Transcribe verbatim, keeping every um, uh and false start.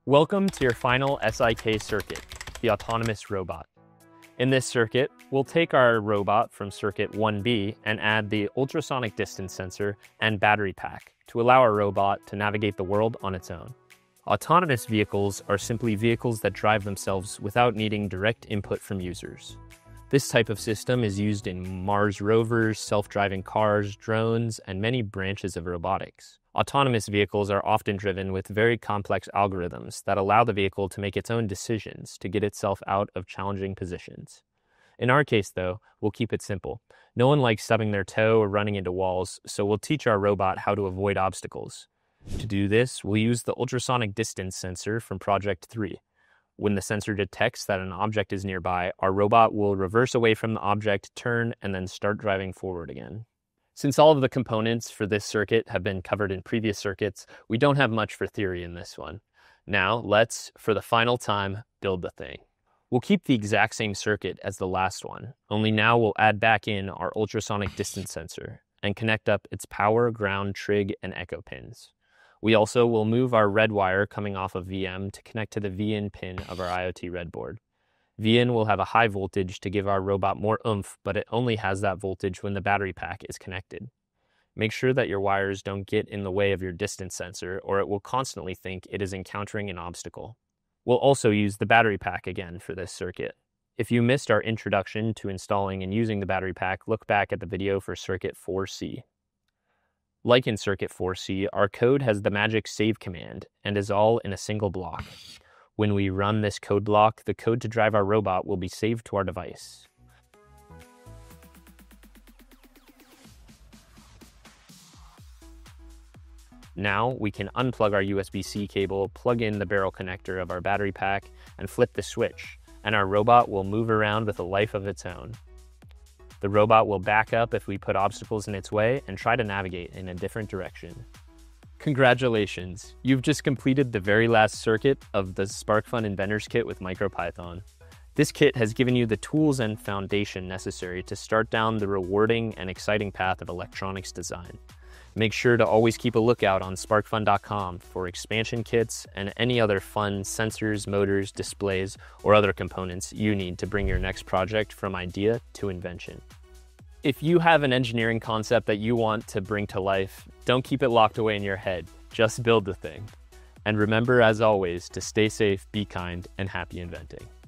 Welcome to your final S I K circuit, the autonomous robot. In this circuit, we'll take our robot from circuit one B and add the ultrasonic distance sensor and battery pack to allow our robot to navigate the world on its own. Autonomous vehicles are simply vehicles that drive themselves without needing direct input from users. This type of system is used in Mars rovers, self-driving cars, drones, and many branches of robotics. Autonomous vehicles are often driven with very complex algorithms that allow the vehicle to make its own decisions to get itself out of challenging positions. In our case, though, we'll keep it simple. No one likes stubbing their toe or running into walls, so we'll teach our robot how to avoid obstacles. To do this, we'll use the ultrasonic distance sensor from Project three. When the sensor detects that an object is nearby, our robot will reverse away from the object, turn, and then start driving forward again. Since all of the components for this circuit have been covered in previous circuits, we don't have much for theory in this one. Now, let's, for the final time, build the thing. We'll keep the exact same circuit as the last one, only now we'll add back in our ultrasonic distance sensor and connect up its power, ground, trig, and echo pins. We also will move our red wire coming off of V M to connect to the V in pin of our IoT red board. V in will have a high voltage to give our robot more oomph, but it only has that voltage when the battery pack is connected. Make sure that your wires don't get in the way of your distance sensor, or it will constantly think it is encountering an obstacle. We'll also use the battery pack again for this circuit. If you missed our introduction to installing and using the battery pack, look back at the video for circuit four C. Like in circuit four C, our code has the magic save command and is all in a single block. When we run this code block, the code to drive our robot will be saved to our device. Now we can unplug our U S B C cable, plug in the barrel connector of our battery pack, and flip the switch, and our robot will move around with a life of its own. The robot will back up if we put obstacles in its way and try to navigate in a different direction. Congratulations, you've just completed the very last circuit of the SparkFun Inventors kit with MicroPython. This kit has given you the tools and foundation necessary to start down the rewarding and exciting path of electronics design. Make sure to always keep a lookout on spark fun dot com for expansion kits and any other fun sensors, motors, displays, or other components you need to bring your next project from idea to invention. If you have an engineering concept that you want to bring to life, don't keep it locked away in your head. Just build the thing. And remember, as always, to stay safe, be kind, and happy inventing.